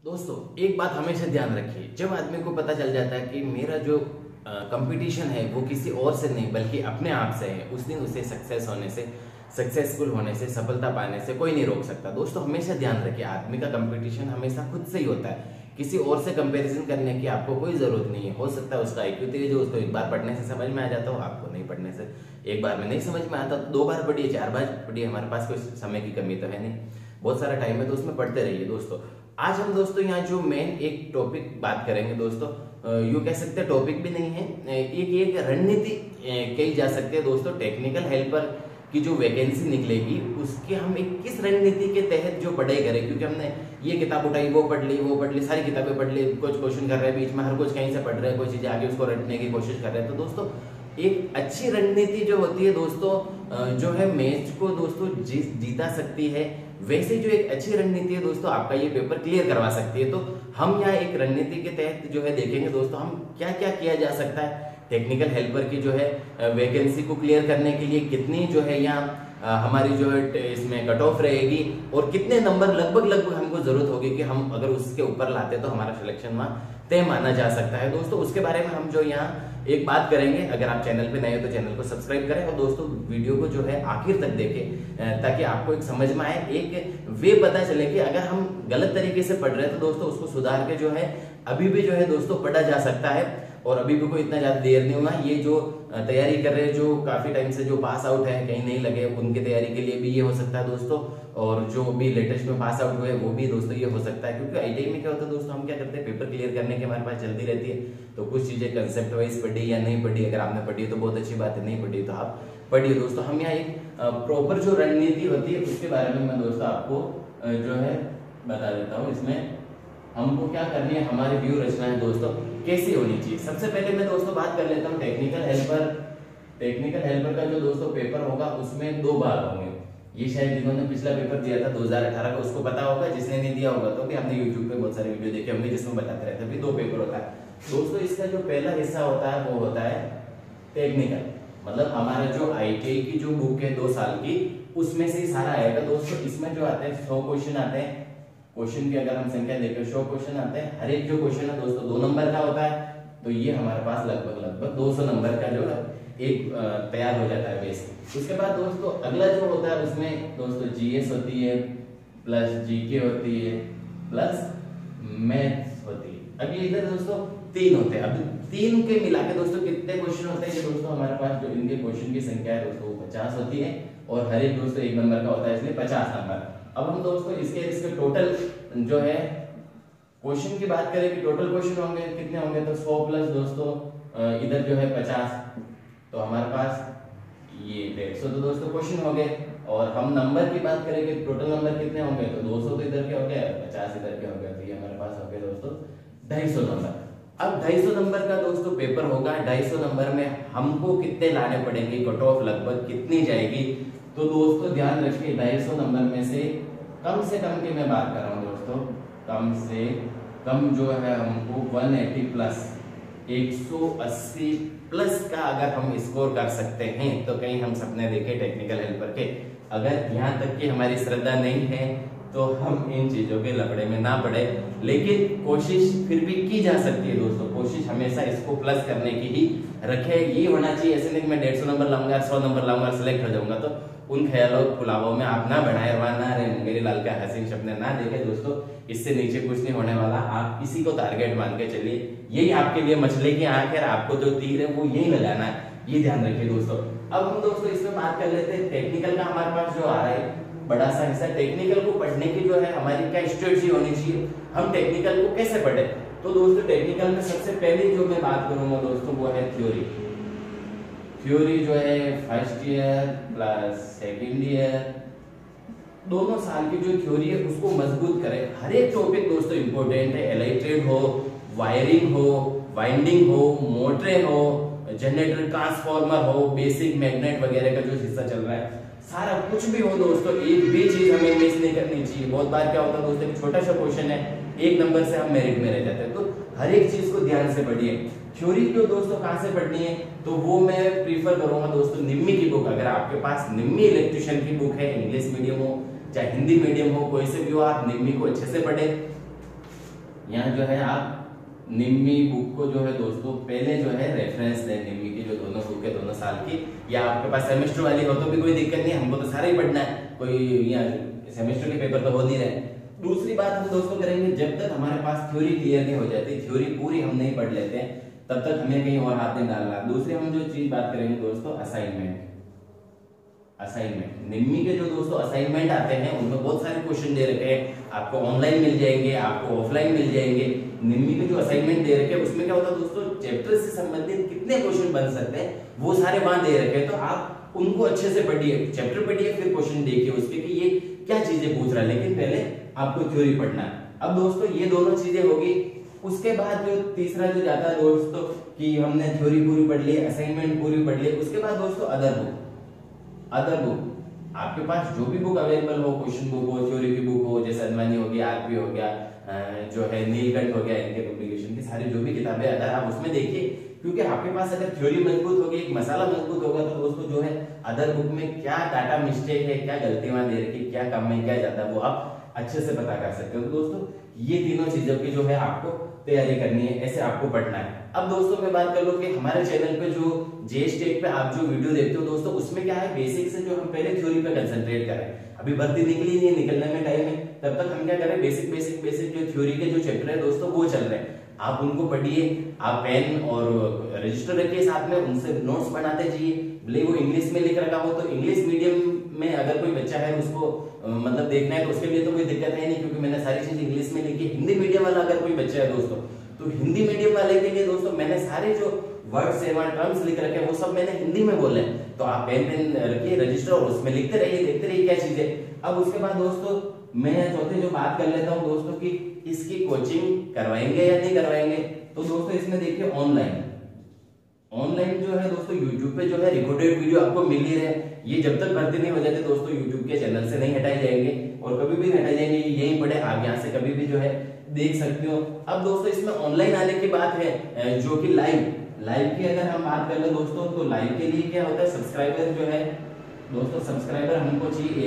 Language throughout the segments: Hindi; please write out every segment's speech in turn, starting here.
दोस्तों एक बात हमेशा ध्यान रखिए, जब आदमी को पता चल जाता है कि मेरा जो कंपटीशन है वो किसी और से नहीं बल्कि अपने आप से है, उस दिन उसे सक्सेसफुल होने से, सफलता पाने से कोई नहीं रोक सकता। दोस्तों हमेशा ध्यान रखिए, आदमी का कंपटीशन हमेशा खुद से ही होता है, किसी और से कंपैरिजन करने की आपको कोई जरूरत नहीं है। हो सकता है उसका IQ तेज हो, उसको एक बार पढ़ने से समझ में आ जाता हो, आपको नहीं पढ़ने से एक बार में नहीं समझ में आता, 2 बार पढ़िए 4 बार पढ़िए, हमारे पास कोई समय की कमी तो है नहीं, बहुत सारा टाइम है तो उसमें पढ़ते रहिए। दोस्तों आज हम दोस्तों यहाँ जो मेन एक टॉपिक बात करेंगे दोस्तों, यूँ कह सकते हैं टॉपिक भी नहीं है, एक रणनीति कही जा सकती है दोस्तों। टेक्निकल हेल्पर की जो वैकेंसी निकलेगी उसके हम एक किस रणनीति के तहत जो पढ़ाई करें, क्योंकि हमने ये किताब उठाई, वो पढ़ ली, सारी किताबें पढ़ ली, कुछ क्वेश्चन कर रहे हैं बीच में, हर कुछ कहीं से पढ़ रहे हैं, कोई चीजें आगे उसको रटने की कोशिश कर रहे हैं। तो दोस्तों एक अच्छी रणनीति जो होती है दोस्तों, जो है मैच को दोस्तों जीता सकती है, वैसे जो एक अच्छी रणनीति है दोस्तों आपका ये पेपर क्लियर करवा सकती है। तो हम यहाँ एक रणनीति के तहत जो है देखेंगे दोस्तों हम क्या क्या किया जा सकता है टेक्निकल हेल्पर की जो है वैकेंसी को क्लियर करने के लिए, कितनी जो है यहाँ हमारी जो है इसमें कट ऑफ रहेगी और कितने नंबर लगभग हमको जरूरत होगी कि हम अगर उसके ऊपर लाते तो हमारा सिलेक्शन वहाँ तय माना जा सकता है। दोस्तों उसके बारे में हम जो यहाँ एक बात करेंगे। अगर आप चैनल पे नए हो तो चैनल को सब्सक्राइब करें और दोस्तों वीडियो को जो है आखिर तक देखें ताकि आपको एक समझ में आए, एक वे पता चले कि अगर हम गलत तरीके से पढ़ रहे हैं तो दोस्तों उसको सुधार के जो है अभी भी जो है दोस्तों पढ़ा जा सकता है और अभी भी कोई इतना ज्यादा देर नहीं हुआ। ये जो तैयारी कर रहे हैं, जो काफी टाइम से जो पास आउट है, कहीं नहीं लगे, उनकी तैयारी के लिए भी ये हो सकता है दोस्तों, और जो भी लेटेस्ट में पास आउट हुए वो भी दोस्तों ये हो सकता है। क्योंकि ITI में क्या होता है दोस्तों, हम क्या करते हैं पेपर क्लियर करने के हमारे पास जल्दी रहती है, तो कुछ चीजें कंसेप्ट वाइज पढ़ी या नहीं पढ़ी, अगर आपने पढ़ी तो बहुत अच्छी बात है, नहीं पढ़ी तो आप पढ़िए। दोस्तों हम यहाँ एक प्रॉपर जो रणनीति होती है उसके बारे में मैं दोस्तों आपको जो है बता देता हूँ। इसमें हमको क्या करनी है, हमारी व्यू रचना है दोस्तों कैसी होनी चाहिए। सबसे पहले मैं दोस्तों बात कर लेता हूँ टेक्निकल हेल्पर का जो दोस्तों पेपर होगा उसमें 2 भाग होंगे। ये शायद जिन्होंने पिछला पेपर दिया था 2018 का उसको पता होगा, जिसने नहीं दिया होगा तो भी हमने YouTube पे बहुत सारे वीडियो देखे होंगे जिसमें बताते रहते हैं 2 पेपर होता है दोस्तों। इसका जो पहला हिस्सा होता है वो होता है टेक्निकल, मतलब हमारा जो ITI की जो बुक है 2 साल की उसमें से ही सारा आएगा दोस्तों। इसमें जो आते हैं 100 क्वेश्चन आते हैं, क्वेश्चन की अगर हम संख्या देखें 100 क्वेश्चन आते हैं, हर एक जो क्वेश्चन है दोस्तों 2 नंबर का होता है, तो ये हमारे पास लगभग 200 नंबर का जो है एक तैयार हो जाता है बेस। उसके बाद दोस्तों अगला जो होता है उसमें दोस्तों GS होती है प्लस GK होती है प्लस मैथ्स होती है। अब ये इधर दोस्तों 3 होते हैं। अब 3 के मिला के दोस्तों कितने क्वेश्चन होते हैं, दोस्तों हमारे पास जो इनके क्वेश्चन की संख्या है दोस्तों 50 होती है और हर एक दोस्तों 1 नंबर का होता है, इसलिए 50 नंबर। अब हम दोस्तों इसके टोटल जो है क्वेश्चन की बात करें कि टोटल क्वेश्चन होंगे कितने होंगे, तो 100 प्लस दोस्तों इधर जो है 50, तो हमारे पास ये 150 तो दोस्तों क्वेश्चन हो गए। और हम नंबर की बात करें कि टोटल नंबर कितने होंगे, तो 200 तो इधर के हो गए, 50 इधर के हो गए, तो ये हमारे पास हो गए दोस्तों 250 नंबर। अब 250 नंबर का दोस्तों पेपर होगा, 250 नंबर में हमको कितने लाने पड़ेंगे, कट ऑफ लगभग कितनी जाएगी, तो दोस्तों ध्यान रखिए 250 नंबर में से कम की मैं बात कर रहा हूँ दोस्तों, कम से कम जो है हमको 180 प्लस 180 प्लस का अगर हम स्कोर कर सकते हैं तो कहीं हम सपने देखें टेक्निकल हेल्पर के। अगर यहाँ तक की हमारी श्रद्धा नहीं है तो हम इन चीजों के लफड़े में ना पड़े, लेकिन कोशिश फिर भी की जा सकती है दोस्तों। कोशिश हमेशा इसको प्लस करने की ही रखे, ये होना चाहिए। ऐसे नहीं मैं 150 नंबर लाऊंगा, 100 नंबर लाऊंगा, सिलेक्ट हो जाऊंगा, तो उन ख्यालों फुलावों में आप ना बढ़ाए ना रहे, मेरे लाल का हसीन सपने ना देखे दोस्तों। इससे नीचे कुछ नहीं होने वाला, आप इसी को टारगेट मान के चलिए, यही आपके लिए मछली की आंख है, आपको जो तीर है वो यही लगाना है, ये ध्यान रखिए दोस्तों। अब हम दोस्तों इसमें बात कर लेते हैं टेक्निकल का। हमारे पास जो आ रहा है बड़ा सा हिस्सा टेक्निकल को पढ़ने की जो है हमारी क्या स्ट्रेटजी होनी चाहिए, हम टेक्निकल को कैसे पढ़े। तो दोस्तों टेक्निकल में सबसे पहले जो मैं बात करूंगा दोस्तों वो है थ्योरी जो है first year plus second year, दोनों साल की जो थ्योरी है उसको मजबूत करें। हर एक टॉपिक दोस्तों इंपॉर्टेंट है, इलेक्ट्रिक हो, वायरिंग हो, वाइंडिंग हो, मोटरें हो, जनरेटर ट्रांसफार्मर हो, बेसिक मैग्नेट वगैरह का जो हिस्सा चल रहा है, सारा कुछ भी हो दोस्तों, एक भी चीज हमें मिस नहीं करनी चाहिए। बहुत बार क्या होता है दोस्तों, एक छोटा सा क्वेश्चन है, 1 नंबर से हम मेरिट में रह जाते हैं, तो हर एक चीज को ध्यान से पढ़िए। थ्योरी को दोस्तों कहां से पढ़नी है, तो वो मैं प्रीफर करूंगा दोस्तों निम्मी की बुक। अगर आपके पास निम्मी इलेक्ट्रिशियन की बुक है, इंग्लिश मीडियम हो चाहे हिंदी मीडियम हो, कोई से भी हो, आप निम्मी को अच्छे से पढ़े। यहाँ जो है आप निम्मी बुक को जो है दोस्तों पहले जो है रेफरेंस दें, निम्मी की जो दोनों बुक है दोनों साल की, या आपके पास सेमेस्टर वाली हो तो भी कोई दिक्कत नहीं, हमको तो सारा ही पढ़ना है, कोई यहाँ सेमेस्टर के पेपर तो हो नहीं रहे। दूसरी बात हम दोस्तों करेंगे, जब तक हमारे पास थ्योरी क्लियर नहीं हो जाती, थ्योरी पूरी हम नहीं पढ़ लेते हैं, तब तक हमें कहीं और हाथ नहीं डालना। दूसरी हम जो चीज बात करेंगे दोस्तों, असाइनमेंट। असाइनमेंट निम्मी के जो दोस्तों असाइनमेंट आते हैं उनमें बहुत सारे क्वेश्चन दे रखे हैं, आपको ऑनलाइन मिल जाएंगे, आपको ऑफलाइन मिल जाएंगे। निम्मी के जो असाइनमेंट दे रखे हैं उसमें क्या होता है दोस्तों, चैप्टर से संबंधित कितने क्वेश्चन बन सकते हैं वो सारे वहां दे रखे हैं, तो आप उनको अच्छे से पढ़िए, चैप्टर पढ़िए, फिर क्वेश्चन देखिए उसके कि ये क्या चीजें पूछ रहा है, लेकिन पहले आपको थ्योरी पढ़ना है। अब दोस्तों ये दोनों चीजें होगी। उसके बाद जो तीसरा जो जाता है दोस्तों कि हमने थ्योरी पूरी पढ़ ली, असाइनमेंट पूरी पढ़ ली, उसके बाद दोस्तों अदर बुक। अदर बुक आपके पास जो भी बुक अवेलेबल हो, क्वेश्चन बुक हो, थ्योरी की बुक हो, जैसे अदवानी हो गया, आरपी हो गया, जो है नीलकंठ हो गया, इनके पब्लिकेशन की सारी जो भी किताबें अदर, आप उसमें देखिए, क्योंकि आपके पास अगर थ्योरी मजबूत होगी, एक मसाला मजबूत होगा, तो दोस्तों जो है अदर बुक में क्या डाटा मिस्टेक है, क्या गलती वहां दे रखी, क्या कम है, क्या ज्यादा, वो आप अच्छे से पता कर सकते हो। तो दोस्तों ये तीनों चीजों की जो है आपको तैयारी करनी है, ऐसे आपको पढ़ना है। अब दोस्तों मैं बात कर लूं कि हमारे चैनल पे जो जेईई टेक पे आप जो वीडियो देखते हो दोस्तों, उसमें क्या है, बेसिक से जो हम पहले थ्योरी पे कंसंट्रेट करें। अभी भर्ती निकली नहीं है, निकलने में टाइम है, तब तक हम क्या करें, बेसिक बेसिक बेसिक जो थ्योरी के जो चैप्टर है दोस्तों वो चल रहे हैं, आप उनको पढ़िए। आप पेन और रजिस्टर रखिए साथ में, उनसे नोट्स बनाते जाइए। भले वो इंग्लिश में लिख रखा हो तो इंग्लिश मीडियम में अगर कोई बच्चा है उसको मतलब देखना है तो उसके लिए तो कोई दिक्कत है नहीं, क्योंकि मैंने सारी चीज इंग्लिश में लिखी। हिंदी मीडियम वाला अगर कोई बच्चा है दोस्तों, तो हिंदी मीडियम वाले के लिए दोस्तों मैंने सारे जो वर्ड्स एवं टर्म्स लिख रखे हैं वो सब मैंने हिंदी में बोले, तो आप पेन रखिए, रजिस्टर, और उसमें लिखते रहिए, देखते रहिए क्या चीज है। अब उसके बाद दोस्तों मैं चौथे जो बात कर लेता हूँ दोस्तों कि इसकी कोचिंग करवाएंगे या नहीं करवाएंगे, तो दोस्तों इसमें देखिए ऑनलाइन जो है दोस्तों यूट्यूब पे जो है रिकॉर्डेड वीडियो आपको मिल ही रहे, ये जब तक भर्ती नहीं हो जाते दोस्तों यूट्यूब के चैनल से नहीं हटाए जाएंगे, और कभी भी हटाए जाएंगे, यही पड़े, आप यहाँ से कभी भी जो है देख सकते हो। अब दोस्तों इसमें ऑनलाइन आने की बात है, जो कि लाइव की अगर हम बात कर ले दोस्तों, तो लाइव के लिए क्या होता है, सब्सक्राइबर जो है दोस्तों, सब्सक्राइबर हमको चाहिए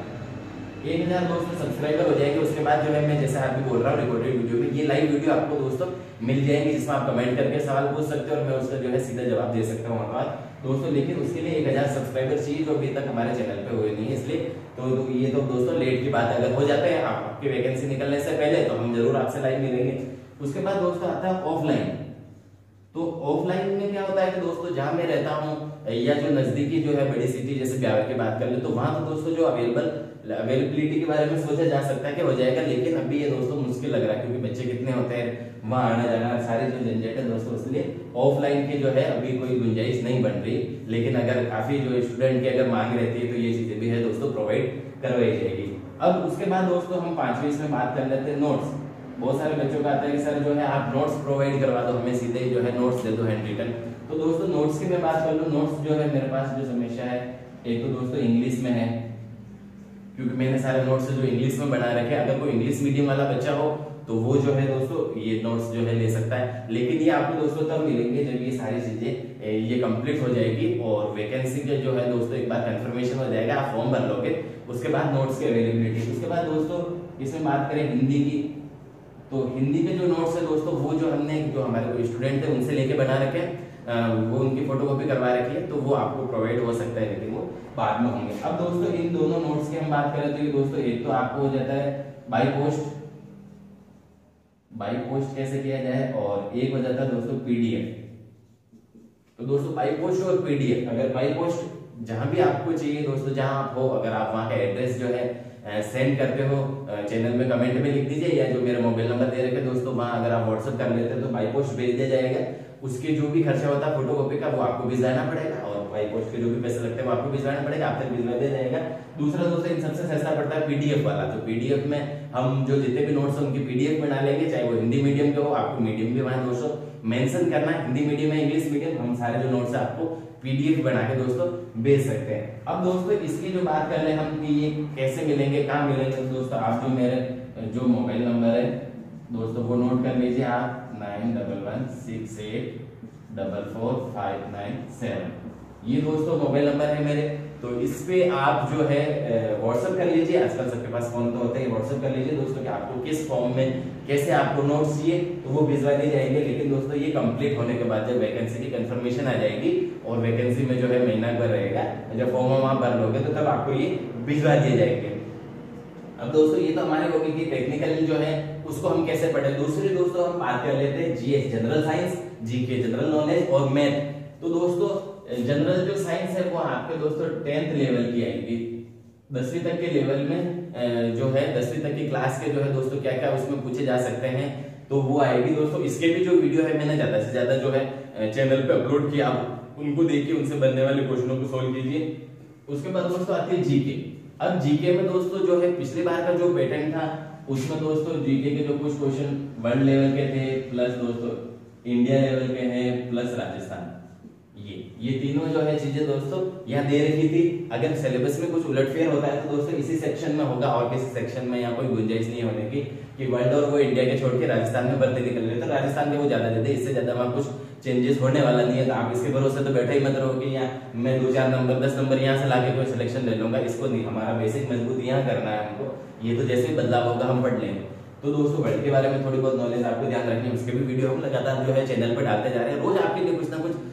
1000 दोस्तों सब्सक्राइबर हो जाएंगे। उसके बाद जो है मैं जैसे अभी बोल रहा हूँ रिकॉर्डेड वीडियो में, ये लाइव वीडियो आपको दोस्तों मिल जाएंगे, जिसमें आप कमेंट करके सवाल पूछ सकते हो और मैं उसका जो है सीधा जवाब दे सकता हूँ वहाँ दोस्तों। लेकिन उसके लिए 1000 सब्सक्राइबर चाहिए, जो अभी तक हमारे चैनल पे हुए नहीं है, इसलिए तो ये तो दोस्तों लेट की बात है। अगर हो जाते हैं आपकी वैकेंसी निकलने से पहले तो हम जरूर आपसे लाइव मिलेंगे। उसके बाद दोस्तों आता है ऑफलाइन। तो ऑफलाइन में क्या होता है कि दोस्तों जहां मैं रहता हूं या जो नजदीकी जो है बड़ी सिटी जैसे ब्यावर की बात कर ले, तो वहां तो दोस्तों जो अवेलेबिलिटी के बारे में सोचा जा सकता है कि हो जाएगा, लेकिन अभी ये दोस्तों मुश्किल लग रहा है, क्योंकि बच्चे कितने होते हैं, वहां आना जाना सारी जो झंझट है दोस्तों, इसलिए ऑफलाइन की जो है अभी कोई गुंजाइश नहीं बन रही। लेकिन अगर काफी जो स्टूडेंट की अगर मांग रहती है तो ये चीजें भी है दोस्तों प्रोवाइड करवाई जाएगी। अब उसके बाद दोस्तों हम 5वीं इसमें बात कर लेते हैं नोट्स। बहुत सारे बच्चों का आता है कि सर जो है आप नोट्स प्रोवाइड करवा दो, हमें सीधे जो है नोट्स दे दो हैंड रिटन। तो दोस्तों नोट्स की मैं बात कर लूं, नोट्स जो है मेरे पास जो समस्या है, एक तो दोस्तों इंग्लिश में है, क्योंकि मैंने सारे नोट्स जो इंग्लिश में बना रखे। अगर कोई इंग्लिश मीडियम वाला बच्चा हो तो वो जो है दोस्तों ये नोट्स जो है ले सकता है, लेकिन ये आपको दोस्तों तब मिलेंगे जब ये सारी चीजें ये कंप्लीट हो जाएगी और वैकेंसी के जो है दोस्तों एक बार कंफर्मेशन हो जाएगा, आप फॉर्म भर लोगे, उसके बाद नोट्स की अवेलेबिलिटी। उसके बाद दोस्तों इसमें बात करें हिंदी की, तो हिंदी के जो नोट्स है दोस्तों वो जो हमने जो हमारे स्टूडेंट है उनसे लेके बना रखे हैं, वो उनकी फोटोकॉपी करवा रखी है, तो वो आपको प्रोवाइड हो सकता है, लेकिन वो बाद में होंगे। अब दोस्तों इन दोनों नोट्स की हम बात करें तो दोस्तों एक तो आपको हो जाता है बाई पोस्ट कैसे किया जाए, और एक हो जाता है दोस्तों पीडीएफ। तो दोस्तों बाई पोस्ट और पीडीएफ, अगर बाई पोस्ट जहां भी आपको चाहिए दोस्तों, जहां आप हो, अगर आप वहां का एड्रेस जो है सेंड करते हो चैनल में कमेंट में लिख दीजिए, या जो मेरा मोबाइल नंबर दे रखे दोस्तों वहां अगर आप व्हाट्सएप कर लेते हैं तो बाई पोस्ट भेज दिया जाएगा। उसके जो भी खर्चा होता है फोटोकॉपी का वो आपको भिजवाना पड़ेगा, और बाई पोस्ट के जो भी पैसे लगते हैं वो आपको भिजवाना पड़ेगा, आप तक भिजवा दिया जाएगा। दूसरा दोस्तों इन सबसे सस्ता पड़ता है पीडीएफ वाला। तो पीडीएफ में हम जो जितने भी नोट्स हैं उनकी पीडीएफ बना लेंगे, चाहे वो हिंदी मीडियम के हो, आपको मीडियम भी वहां दोस्तों मेंशन करना है, हिंदी मीडियम है इंग्लिश मीडियम, हम सारे जो नोट्स है आपको पीडीएफ बना के दोस्तों भेज सकते हैं। अब दोस्तों इसकी जो बात कर ले हम कि ये कैसे मिलेंगे, कहाँ मिलेंगे, तो दोस्तों आप जो मेरे जो मोबाइल नंबर है दोस्तों वो नोट कर लीजिए आप, 9116844597। ये दोस्तों मोबाइल नंबर है मेरे। तो इस पे आप जो है व्हाट्सएप कर लीजिए, आजकल सबके पास फोन तो होता है, व्हाट्सएप कर लीजिए दोस्तों कि आपको किस फॉर्म में कैसे आपको नोट्स चाहिए तो वो भिजवा दिए जाएंगे। लेकिन दोस्तों ये कंप्लीट होने के बाद जब वैकेंसी की कंफर्मेशन आ जाएगी और वैकेंसी में जो है महीना भर रहेगा, जब फॉर्म आप भर लोगे तो तब आपको ये भिजवा दिए जाएंगे। अब दोस्तों ये तो हमारे होगी कि टेक्निकल जो है उसको हम कैसे पढ़े। दूसरी दोस्तों हम बात कर लेते हैं GS general science, GK general knowledge और मैथ। तो दोस्तों जनरल जो साइंस है वो आपके दोस्तों 10th लेवल की आएगी, 10वीं तक के लेवल में जो है 10वीं तक की क्लास के जो है दोस्तों क्या क्या उसमें पूछे जा सकते हैं तो वो आएगी दोस्तों। इसके भी जो वीडियो है मैंने ज्यादा से ज्यादा जो है चैनल पे अपलोड किया, आप उनको देखिए, उनसे बनने वाले क्वेश्चनों को सोल्व कीजिए। उसके बाद दोस्तों आती है जीके। अब जीके में दोस्तों जो है पिछली बार का जो पैटर्न था उसमें दोस्तों जीके के जो कुछ क्वेश्चन वर्ल्ड लेवल के थे, प्लस दोस्तों इंडिया लेवल के हैं, प्लस राजस्थान, ये तीनों जो है चीजें दोस्तों यहाँ दे रखी थी। अगर सिलेबस में कुछ उलटफेर होता है तो दोस्तों इसी सेक्शन में होगा और किसी सेक्शन में यहाँ कोई गुंजाइश नहीं होने की कि वर्ल्ड और वो इंडिया के छोड़ के राजस्थान में भर्ती निकल रहे, तो राजस्थान के वो ज्यादा देते, इससे ज्यादा वहां कुछ चेंजेस होने वाला नहीं है। तो आप इसके भरोसे तो बैठे ही मत रहो कि यहाँ मैं 2-4 नंबर 10 नंबर यहाँ से लाके कोई सिलेक्शन ले लूंगा, इसको नहीं, हमारा बेसिक मजबूत यहाँ करना है हमको, ये तो जैसे ही बदलाव होगा हम पढ़ लेंगे। तो दोस्तों वर्ल्ड के बारे में थोड़ी बहुत नॉलेज आपको ध्यान रखनी है, उसके भी वीडियो हम लगातार जो है चैनल पर डालते जा रहे हैं, रोज आपके लिए कुछ ना कुछ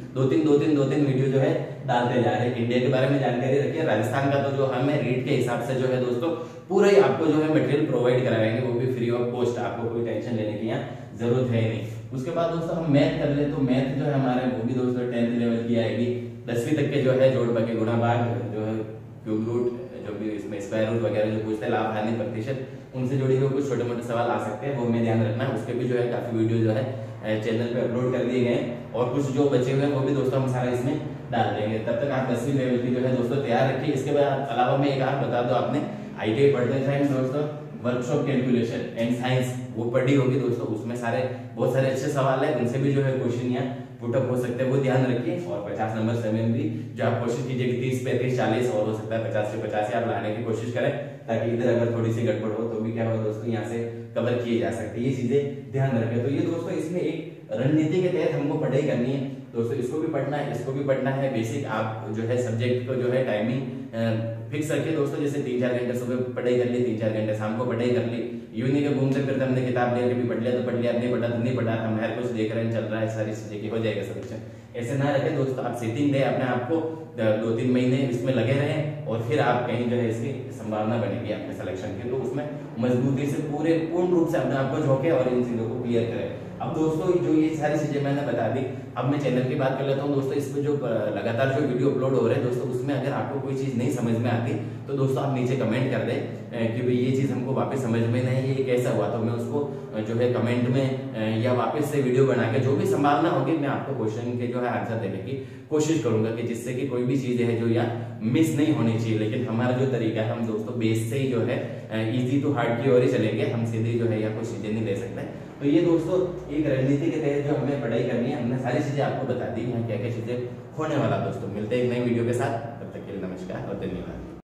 2-3 वीडियो जो है डालते जा रहे हैं। इंडिया के बारे में जानकारी रखिए, राजस्थान का तो जो हमें रीड के हिसाब से जो है दोस्तों पूरा ही आपको जो है मटेरियल प्रोवाइड कराएंगे, वो भी फ्री ऑफ कॉस्ट, आपको कोई टेंशन लेने की यहाँ जरूरत है नहीं। उसके बाद दोस्तों हम मैथ कर ले, तो मैथ जो है हमारे वो भी दोस्तों 10th लेवल की आएगी, 10वीं तक के जो है जोड़ बाकी गुणा भाग जो है क्यूब रूट, जो भी इसमें स्क्वायर रूट वगैरह जो पूछते हैं, लाभ हानि प्रतिशत, उनसे जुड़े हुए कुछ छोटे मोटे सवाल आ सकते हैं, वो हमें ध्यान रखना है। उसके भी जो है काफी वीडियो जो है चैनल पे अपलोड कर दिए गए और कुछ जो बचे हुए हैं वो भी दोस्तों हम सारा इसमें डाल देंगे। तब तक आप 10वीं लेवल की जो है दोस्तों तैयार रखिए। इसके बाद अलावा मैं एक आप बता दो, आपने ITI पढ़ते साइंस दोस्तों वर्कशॉप कैलकुलेशन एंड साइंस वो पढ़ी होगी दोस्तों, उसमें बहुत सारे अच्छे सवाल है, उनसे भी जो है क्वेश्चन यहाँ पुटअप हो सकते हैं, वो ध्यान रखिए। और 50 नंबर सेवन भी जो आप कोशिश कीजिए कि 30, 35, 40 और हो सकता है 50 से 85 आप लाने की कोशिश करें, ताकि इधर अगर थोड़ी सी गड़बड़ हो तो भी क्या हो दोस्तों यहाँ से कवर किए जा सकते हैं, ये चीजें ध्यान रखें। तो ये दोस्तों इसमें एक रणनीति के तहत हमको पढ़ाई करनी है दोस्तों, इसको भी पढ़ना है, इसको भी पढ़ना है। बेसिक आप जो है सब्जेक्ट को जो है टाइमिंग फिक्स रखिए दोस्तों, जैसे 3-4 घंटे सुबह पढ़ाई कर ली, 3-4 घंटे शाम को पढ़ाई कर ली। यूं नहीं कि घूमते फिरते हमने किताब ले भी पढ़ लिया तो पढ़ लिया, नहीं पढ़ा तो नहीं पढ़ा, हम हर कुछ देख रहे हैं, चल रहा है, सारी चीजें की हो जाएगा सिलेक्शन, ऐसे ना रखें दोस्तों। आप सिटिंग दे अपने आप को, 2-3 महीने इसमें लगे रहें और फिर आप कहीं जो है इसकी संभावना बनेगी आपके सिलेक्शन की, तो उसमें मजबूती से पूर्ण रूप से अपने आप को झोंके और इन चीजों को क्लियर करें। अब दोस्तों जो ये सारी चीजें मैंने बता दी, अब मैं चैनल की बात कर लेता हूँ दोस्तों। इसमें जो लगातार जो वीडियो अपलोड हो रहे हैं दोस्तों, उसमें अगर आपको कोई चीज नहीं समझ में आती तो दोस्तों आप नीचे कमेंट कर दें कि भाई ये चीज हमको वापस समझ में नहीं, ये कैसा हुआ, तो मैं उसको जो है कमेंट में या वापस से वीडियो बना के जो भी संभावना होगी मैं आपको क्वेश्चन के जो है आंसर देने की कोशिश करूंगा, कि जिससे कि कोई भी चीज है जो यहाँ मिस नहीं होनी चाहिए। लेकिन हमारा जो तरीका है, हम दोस्तों बेस से ही जो है इजी टू हार्ड की ओर ही चलेंगे, हम सीधे जो है या कुछ चीजें नहीं ले सकते। तो ये दोस्तों एक रणनीति के तहत जो हमें पढ़ाई करनी है, हमने सारी चीजें आपको बता दी, यहाँ क्या क्या चीजें होने वाला। दोस्तों मिलते हैं एक नई वीडियो के साथ, तब तक के लिए नमस्कार और धन्यवाद।